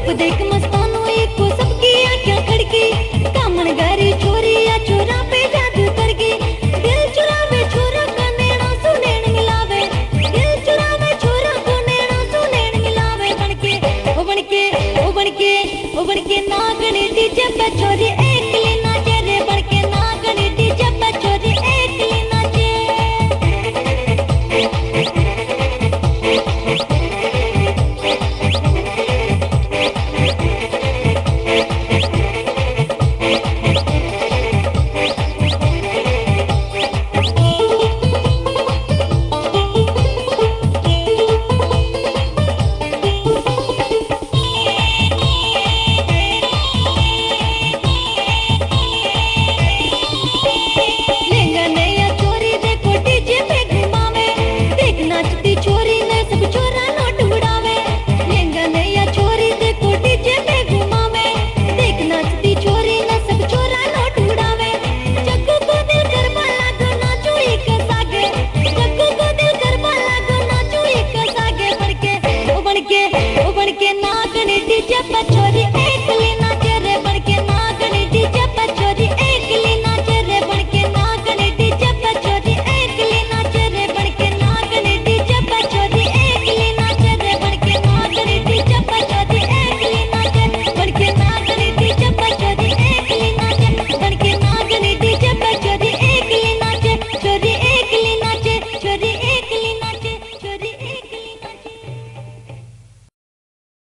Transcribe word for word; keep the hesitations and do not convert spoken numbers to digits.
देख मस्तानो एको सबकी आंखें खड़की, कामन गारी छोरी या छोरा पे जादू करके, दिल चुरावे छोरा का नैना सु नैन मिलावे, दिल चुरावे छोरा को नैना सु नैन मिलावे। बनके ओ बनके ओ बनके ओ बनके नागनी डीजे पे छोरी एकली नाचे रे, बनके नागनी डीजे पे छोरी एकली नाचे। नागनी डीजे पे